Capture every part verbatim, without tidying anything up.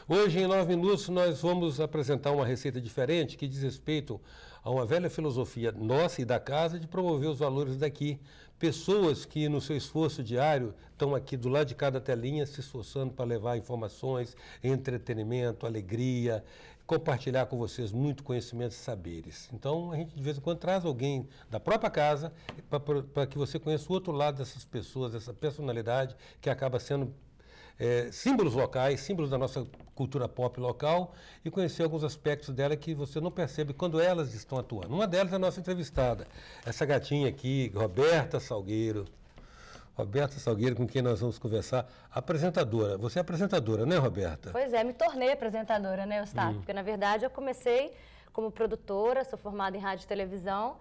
Hoje, em nove minutos, nós vamos apresentar uma receita diferente que diz respeito a uma velha filosofia nossa e da casa de promover os valores daqui. Pessoas que, no seu esforço diário, estão aqui do lado de cada telinha se esforçando para levar informações, entretenimento, alegria, compartilhar com vocês muito conhecimento e saberes. Então, a gente, de vez em quando, traz alguém da própria casa para que você conheça o outro lado dessas pessoas, essa personalidade que acaba sendo É, símbolos locais, símbolos da nossa cultura pop local e conhecer alguns aspectos dela que você não percebe quando elas estão atuando. Uma delas é a nossa entrevistada, essa gatinha aqui, Roberta Salgueiro. Roberta Salgueiro, com quem nós vamos conversar, apresentadora. Você é apresentadora, né, Roberta? Pois é, me tornei apresentadora, né, Eustáquio? Hum. Porque, na verdade, eu comecei como produtora, sou formada em rádio e televisão.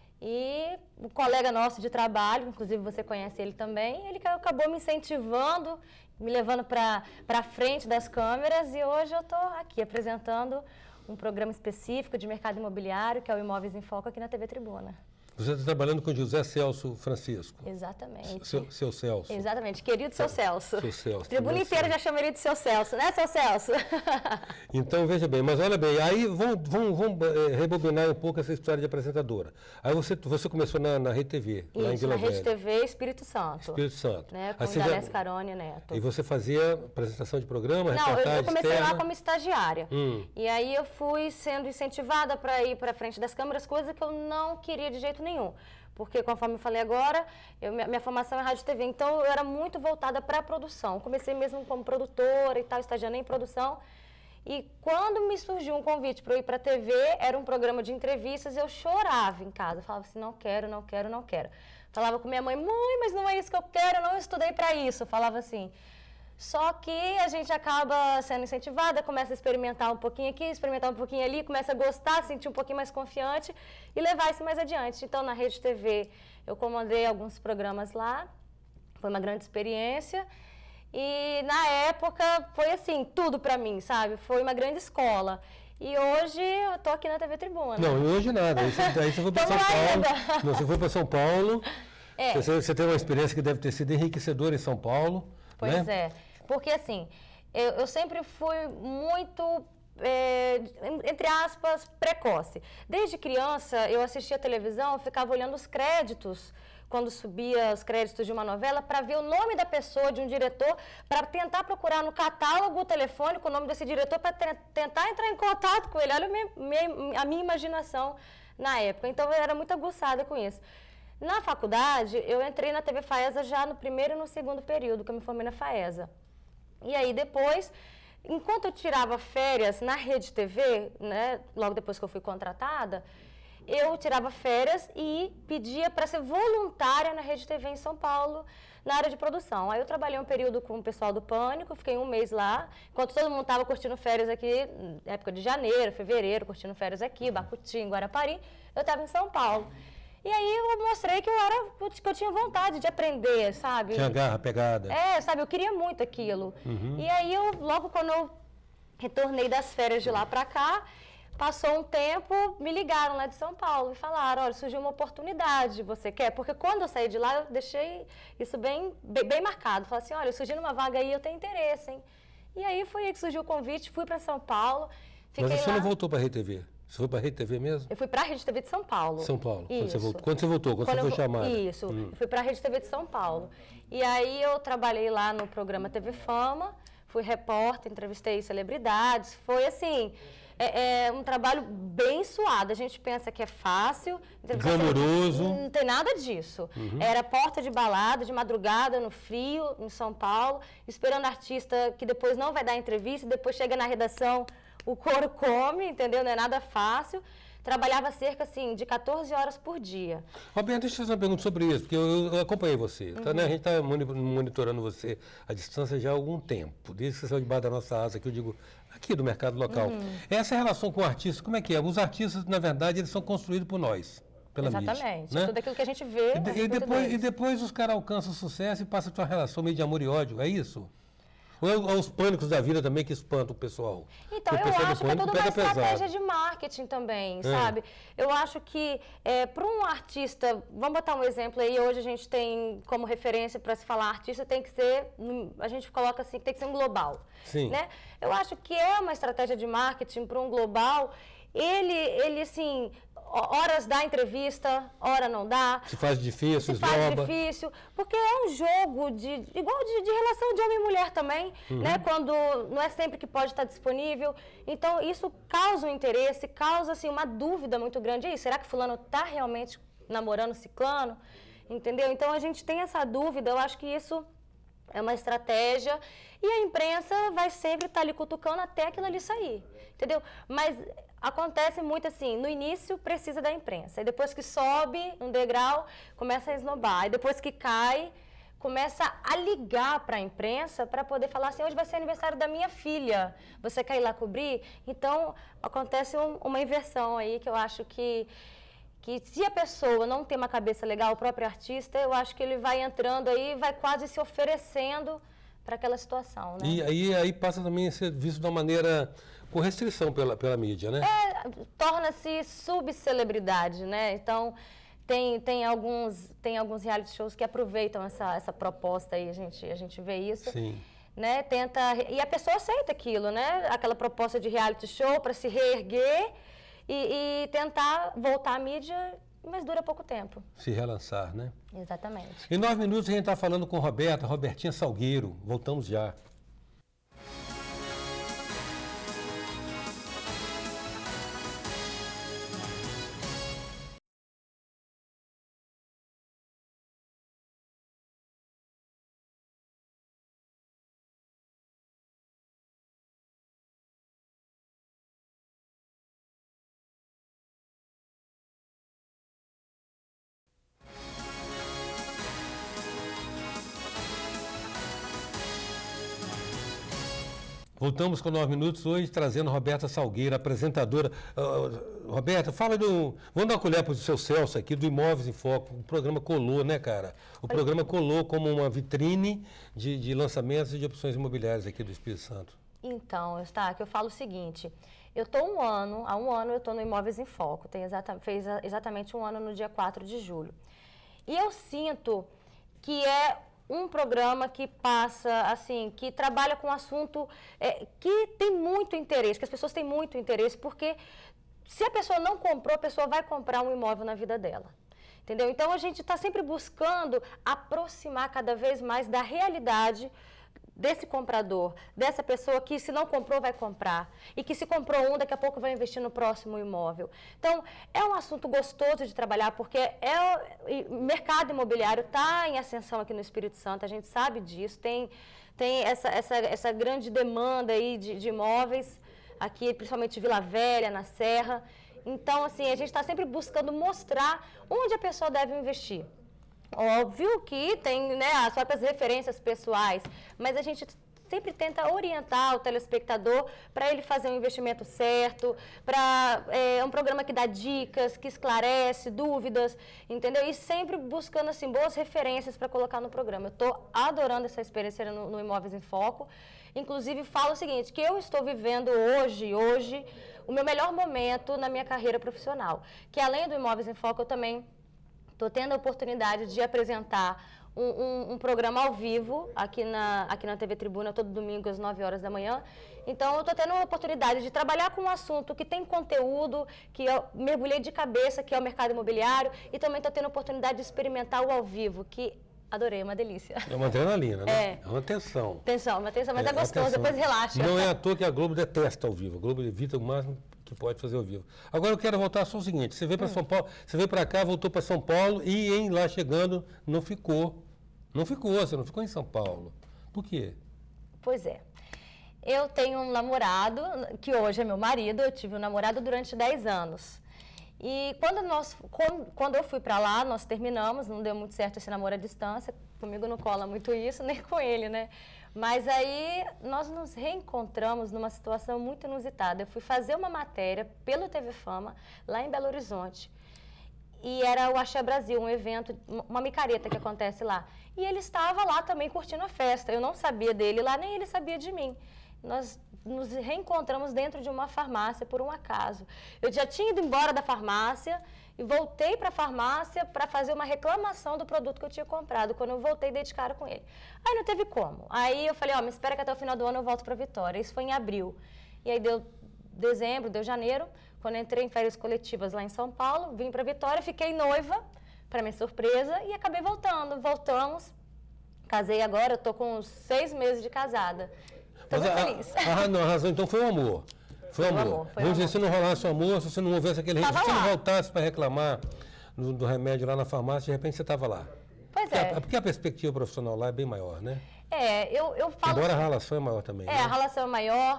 E um colega nosso de trabalho, inclusive você conhece ele também, ele acabou me incentivando, me levando para frente das câmeras e hoje eu estou aqui apresentando um programa específico de mercado imobiliário, que é o Imóveis em Foco, aqui na T V Tribuna. Você está trabalhando com José Celso Francisco. Exatamente. Seu, seu Celso. Exatamente, querido seu Celso. Seu Celso. Tribuna inteira já chama ele de seu Celso, né, seu Celso? Então, veja bem, mas olha bem, aí vamos, vamos, vamos é, rebobinar um pouco essa história de apresentadora. Aí você, você começou na, na Rede T V, Isso, lá em Vila na Rede Velha. T V Espírito Santo. Espírito Santo. Né, com o Ingalés Carone Neto. E você fazia apresentação de programa, Não, reportagem eu, eu comecei externa? lá como estagiária. Hum. E aí eu fui sendo incentivada para ir para frente das câmeras, coisa que eu não queria de jeito nenhum. Porque, conforme eu falei agora, eu, minha, minha formação é rádio e T V, então eu era muito voltada para a produção. Comecei mesmo como produtora e tal, estagiando em produção. E quando me surgiu um convite para eu ir para a T V, era um programa de entrevistas, eu chorava em casa. Eu falava assim, não quero, não quero, não quero. Falava com minha mãe, mãe, mas não é isso que eu quero, eu não estudei para isso. Eu falava assim. Só que a gente acaba sendo incentivada, começa a experimentar um pouquinho aqui, experimentar um pouquinho ali, começa a gostar, se sentir um pouquinho mais confiante e levar isso mais adiante. Então, na Rede T V, eu comandei alguns programas lá, foi uma grande experiência. E, na época, foi assim, tudo pra mim, sabe? Foi uma grande escola. E hoje eu tô aqui na T V Tribuna. Não, hoje nada. Aí você, aí você foi para São Paulo. Não, você foi para São Paulo. É. Você, você teve uma experiência que deve ter sido enriquecedora em São Paulo. Pois né? é, porque assim, eu, eu sempre fui muito, é, entre aspas, precoce. Desde criança, eu assistia televisão, eu ficava olhando os créditos, quando subia os créditos de uma novela, para ver o nome da pessoa, de um diretor, para tentar procurar no catálogo telefônico o nome desse diretor, para tentar entrar em contato com ele. Olha a minha, minha, a minha imaginação na época. Então, eu era muito aguçada com isso. Na faculdade, eu entrei na T V Faesa já no primeiro e no segundo período, que eu me formei na Faesa. E aí depois, enquanto eu tirava férias na Rede T V, né, logo depois que eu fui contratada, eu tirava férias e pedia para ser voluntária na Rede T V em São Paulo, na área de produção. Aí eu trabalhei um período com o pessoal do Pânico, fiquei um mês lá, enquanto todo mundo estava curtindo férias aqui, época de janeiro, fevereiro, curtindo férias aqui, Bacuti, em Guarapari, eu estava em São Paulo. E aí eu mostrei que eu, era, que eu tinha vontade de aprender, sabe? Tinha garra, pegada. É, sabe, eu queria muito aquilo. Uhum. E aí eu, logo quando eu retornei das férias de lá pra cá, passou um tempo, me ligaram lá de São Paulo e falaram, olha, surgiu uma oportunidade, você quer? Porque quando eu saí de lá, eu deixei isso bem, bem, bem marcado. Falei assim, olha, surgiu uma vaga aí, eu tenho interesse, hein? E aí foi aí que surgiu o convite, fui pra São Paulo, fiquei Mas você lá. Não voltou pra Rede T V? Você foi para a Rede T V mesmo? Eu fui para a Rede T V de São Paulo. São Paulo. Quando você, voltou, Isso. quando você voltou? Quando, quando você foi eu, chamada? Isso. Hum. Eu fui para a Rede T V de São Paulo. E aí eu trabalhei lá no programa T V Fama, fui repórter, entrevistei celebridades. Foi assim, é, é um trabalho bem suado. A gente pensa que é fácil. Glamouroso. Não tem nada disso. Uhum. Era porta de balada, de madrugada, no frio, em São Paulo, esperando artista que depois não vai dar entrevista, depois chega na redação, o couro come, entendeu? Não é nada fácil. Trabalhava cerca, assim, de quatorze horas por dia. Roberto, deixa eu fazer uma pergunta sobre isso, porque eu, eu acompanhei você. Uhum. Tá, né? A gente está monitorando você à distância já há algum tempo, desde que você saiu debaixo da nossa asa, que eu digo, aqui do mercado local. Uhum. Essa relação com o artista, como é que é? Os artistas, na verdade, eles são construídos por nós. Pela Exatamente, mídia, né? Tudo aquilo que a gente vê. E, e, depois, e depois os caras alcançam sucesso e passam a ter uma relação meio de amor e ódio, é isso? Ou é os pânicos da vida também que espantam o pessoal? Então, eu acho que é tudo uma estratégia de marketing também, é. sabe? Eu acho que é, para um artista, vamos botar um exemplo aí, hoje a gente tem como referência para se falar artista, tem que ser, a gente coloca assim, tem que ser um global. Sim. Né? Eu acho que é uma estratégia de marketing para um global, ele, ele assim... horas dá entrevista, hora não dá. Se faz difícil, se faz esnoba. difícil, porque é um jogo de igual de, de relação de homem e mulher também, uhum. né? Quando não é sempre que pode estar disponível. Então isso causa um interesse, causa assim uma dúvida muito grande. E aí, será que fulano está realmente namorando ciclano? Entendeu? Então a gente tem essa dúvida. Eu acho que isso é uma estratégia e a imprensa vai sempre estar ali cutucando até aquilo ali sair, entendeu? Mas acontece muito assim, no início precisa da imprensa, e depois que sobe um degrau, começa a esnobar, e depois que cai, começa a ligar para a imprensa para poder falar assim, hoje vai ser aniversário da minha filha, você quer ir lá cobrir? Então, acontece um, uma inversão aí que eu acho que, que se a pessoa não tem uma cabeça legal, o próprio artista, eu acho que ele vai entrando aí, vai quase se oferecendo para aquela situação, né? E aí, aí passa também a ser visto de uma maneira... com restrição pela, pela mídia, né? É, torna-se subcelebridade, né? Então, tem, tem, alguns, tem alguns reality shows que aproveitam essa, essa proposta aí, a gente, a gente vê isso. Sim. Né? Tenta, e a pessoa aceita aquilo, né? Aquela proposta de reality show para se reerguer e, e tentar voltar à mídia, mas dura pouco tempo. Se relançar, né? Exatamente. Em nove minutos a gente está falando com Roberta, Robertinha Salgueiro. Voltamos já. Voltamos com nove minutos hoje, trazendo Roberta Salgueiro, apresentadora. Uh, Roberta, fala do... Vamos dar uma colher para o seu Celso aqui, do Imóveis em Foco. O programa colou, né, cara? O programa colou como uma vitrine de, de lançamentos e de opções imobiliárias aqui do Espírito Santo. Então, Eustáquio, eu falo o seguinte, eu estou um ano, há um ano eu estou no Imóveis em Foco, tem exata, fez exatamente um ano no dia quatro de julho. E eu sinto que é um programa que passa, assim, que trabalha com um assunto é, que tem muito interesse, que as pessoas têm muito interesse, porque se a pessoa não comprou, a pessoa vai comprar um imóvel na vida dela. Entendeu? Então, a gente está sempre buscando aproximar cada vez mais da realidade desse comprador, dessa pessoa que se não comprou vai comprar e que se comprou um, daqui a pouco vai investir no próximo imóvel. Então, é um assunto gostoso de trabalhar porque é, o mercado imobiliário está em ascensão aqui no Espírito Santo, a gente sabe disso, tem, tem essa, essa, essa grande demanda aí de, de imóveis aqui, principalmente Vila Velha, na Serra. Então, assim, a gente está sempre buscando mostrar onde a pessoa deve investir. Óbvio que tem, né, as próprias referências pessoais, mas a gente sempre tenta orientar o telespectador para ele fazer um investimento certo, para é um programa que dá dicas, que esclarece dúvidas, entendeu? E sempre buscando assim boas referências para colocar no programa. Eu estou adorando essa experiência no, no Imóveis em Foco. Inclusive falo o seguinte, que eu estou vivendo hoje, hoje, o meu melhor momento na minha carreira profissional, que além do Imóveis em Foco eu também estou tendo a oportunidade de apresentar um, um, um programa ao vivo aqui na, aqui na T V Tribuna, todo domingo às nove horas da manhã. Então, eu estou tendo a oportunidade de trabalhar com um assunto que tem conteúdo, que eu mergulhei de cabeça, que é o mercado imobiliário, e também estou tendo a oportunidade de experimentar o ao vivo, que adorei, é uma delícia. É uma adrenalina, né? É, é uma tensão. Tensão, uma tensão, mas é, é gostoso, atenção. Depois relaxa. Não é à toa que a Globo detesta ao vivo. A Globo evita o máximo que pode fazer ao vivo. Agora eu quero voltar só o seguinte, você veio para hum. São Paulo, você veio para cá, voltou para São Paulo e em lá chegando não ficou. Não ficou, você não ficou em São Paulo. Por quê? Pois é. Eu tenho um namorado, que hoje é meu marido, eu tive um namorado durante dez anos. E quando, nós, quando eu fui para lá, nós terminamos, não deu muito certo esse namoro à distância, comigo não cola muito isso, nem com ele, né? Mas aí nós nos reencontramos numa situação muito inusitada. Eu fui fazer uma matéria pelo T V Fama, lá em Belo Horizonte. e era o Axé Brasil, um evento, uma micareta que acontece lá. E ele estava lá também curtindo a festa. Eu não sabia dele lá, nem ele sabia de mim. Nós nos reencontramos dentro de uma farmácia por um acaso. Eu já tinha ido embora da farmácia e voltei para a farmácia para fazer uma reclamação do produto que eu tinha comprado. Quando eu voltei, dei de cara com ele. Aí não teve como. Aí eu falei, ó, me espera que até o final do ano eu volto para Vitória. Isso foi em abril. E aí deu dezembro, deu janeiro. Quando eu entrei em férias coletivas lá em São Paulo, vim para Vitória, fiquei noiva, para minha surpresa, e acabei voltando. Voltamos, casei agora, eu tô com uns seis meses de casada. Tô muito feliz. Ah, não, a razão então foi o amor. Foi o amor. amor foi Vamos dizer, se não rolasse o amor, se você não houvesse aquele... Se você não voltasse para reclamar do, do remédio lá na farmácia, de repente você estava lá. Pois porque é. A, porque a perspectiva profissional lá é bem maior, né? É, eu, eu falo... Embora a relação é maior também, É, né? a relação é maior.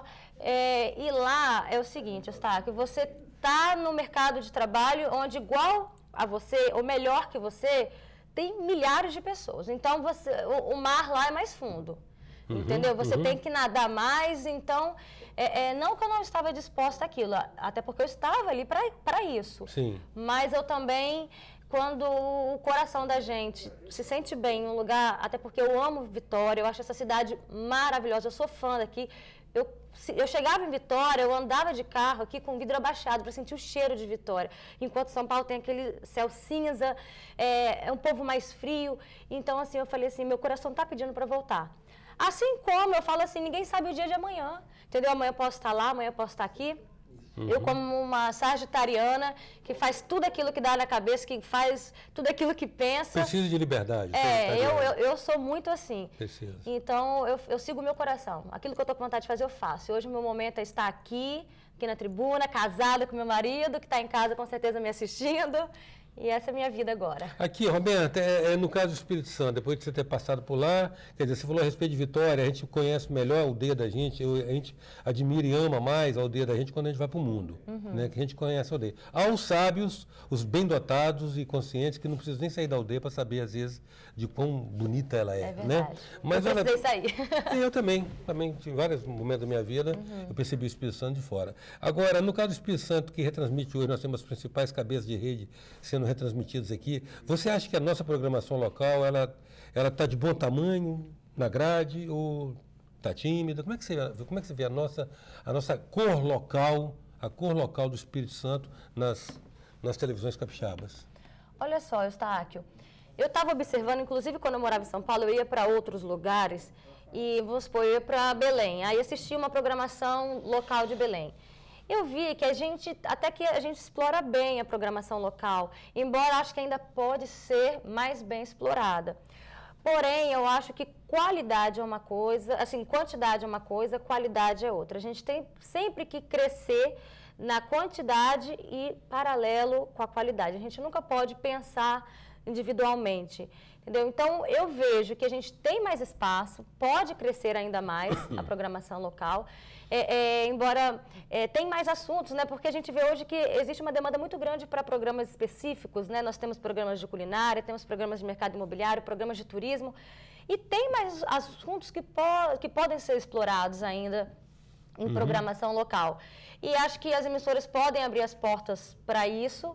É, e lá é o seguinte, Eustáquio, você está no mercado de trabalho onde igual a você, ou melhor que você, tem milhares de pessoas. Então, você, o, o mar lá é mais fundo. Uhum, entendeu? Você uhum. tem que nadar mais, então, é, é, não que eu não estava disposta àquilo, até porque eu estava ali para isso. Sim. Mas eu também, quando o coração da gente se sente bem em um lugar, até porque eu amo Vitória, eu acho essa cidade maravilhosa, eu sou fã daqui. Eu, eu chegava em Vitória, eu andava de carro aqui com o vidro abaixado para sentir o cheiro de Vitória. Enquanto São Paulo tem aquele céu cinza, é, é um povo mais frio. Então, assim, eu falei assim, meu coração está pedindo para voltar. Assim como eu falo assim, ninguém sabe o dia de amanhã, entendeu? Amanhã eu posso estar lá, amanhã eu posso estar aqui. Uhum. Eu como uma sagitariana que faz tudo aquilo que dá na cabeça, que faz tudo aquilo que pensa. Precisa de liberdade. É, eu, eu, eu sou muito assim. Precisa. Então, eu, eu sigo o meu coração. Aquilo que eu estou com vontade de fazer, eu faço. Hoje o meu momento é estar aqui, aqui na tribuna, casada com meu marido, que está em casa com certeza me assistindo. E essa é a minha vida agora. Aqui, Roberta, é, é no caso do Espírito Santo, depois de você ter passado por lá, quer dizer, você falou a respeito de Vitória, a gente conhece melhor a aldeia da gente, eu, a gente admira e ama mais a aldeia da gente quando a gente vai para o mundo, uhum. né, que a gente conhece a aldeia. Há os sábios, os bem dotados e conscientes que não precisam nem sair da aldeia para saber, às vezes, de quão bonita ela é. É verdade. Né? Mas eu precisei olha, sair. Eu também, também, em vários momentos da minha vida, uhum. eu percebi o Espírito Santo de fora. Agora, no caso do Espírito Santo, que retransmite hoje, nós temos as principais cabeças de rede sendo retransmitidas aqui. Você acha que a nossa programação local, ela ela está de bom tamanho na grade ou está tímida? Como é que você como é que você vê a nossa a nossa cor local, a cor local do Espírito Santo nas nas televisões capixabas? Olha só, Eustáquio, eu estava observando, inclusive quando eu morava em São Paulo, eu ia para outros lugares e vamos supor, eu ia para Belém, aí assistia uma programação local de Belém. Eu vi que a gente, até que a gente explora bem a programação local, embora acho que ainda pode ser mais bem explorada. Porém, eu acho que qualidade é uma coisa, assim, quantidade é uma coisa, qualidade é outra. A gente tem sempre que crescer na quantidade e paralelo com a qualidade. A gente nunca pode pensar individualmente, entendeu? Então, eu vejo que a gente tem mais espaço, pode crescer ainda mais a programação local, é, é, embora é, tem mais assuntos, né? Porque a gente vê hoje que existe uma demanda muito grande para programas específicos, né? Nós temos programas de culinária, temos programas de mercado imobiliário, programas de turismo, e tem mais assuntos que, po que podem ser explorados ainda em uhum. programação local. E acho que as emissoras podem abrir as portas para isso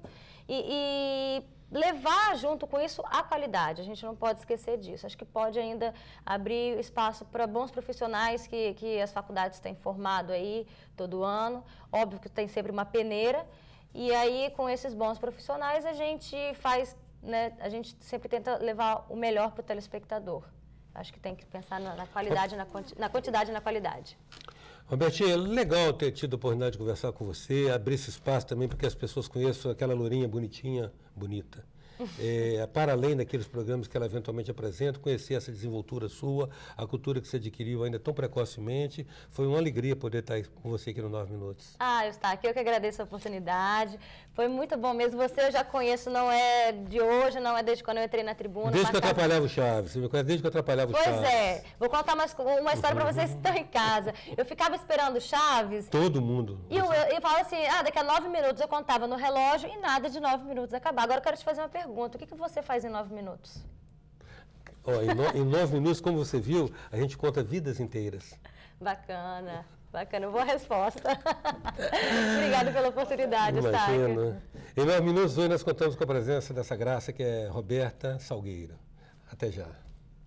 e, e levar junto com isso a qualidade. A gente não pode esquecer disso. Acho que pode ainda abrir espaço para bons profissionais que, que as faculdades têm formado aí todo ano. Óbvio que tem sempre uma peneira. E aí, com esses bons profissionais, a gente faz, né, a gente sempre tenta levar o melhor para o telespectador. Acho que tem que pensar na, na qualidade, na, quanti, na quantidade e na qualidade. Robertinha, legal ter tido a oportunidade de conversar com você, abrir esse espaço também para que as pessoas conheçam aquela lourinha bonitinha, bonita. É, para além daqueles programas que ela eventualmente apresenta, conhecer essa desenvoltura sua, a cultura que você adquiriu ainda tão precocemente. Foi uma alegria poder estar com você aqui no Nove Minutos. Ah, Eustáquio, eu que agradeço a oportunidade. Foi muito bom mesmo. Você eu já conheço, não é de hoje, não é desde quando eu entrei na tribuna. Desde que eu atrapalhava o Chaves. Você me conhece desde que eu atrapalhava o pois Chaves. Pois é. Vou contar mais uma história para vocês que estão em casa. Eu ficava esperando o Chaves. Todo mundo. E eu, eu, eu falava assim, ah, daqui a nove minutos eu contava no relógio e nada de nove minutos acabar. Agora eu quero te fazer uma pergunta. O que, que você faz em nove minutos? Ó, em, no, em nove minutos, como você viu, a gente conta vidas inteiras. Bacana, bacana, boa resposta. Obrigada pela oportunidade, Imagina. Eustáquio. Em nove minutos, hoje nós contamos com a presença dessa graça que é Roberta Salgueiro. Até já.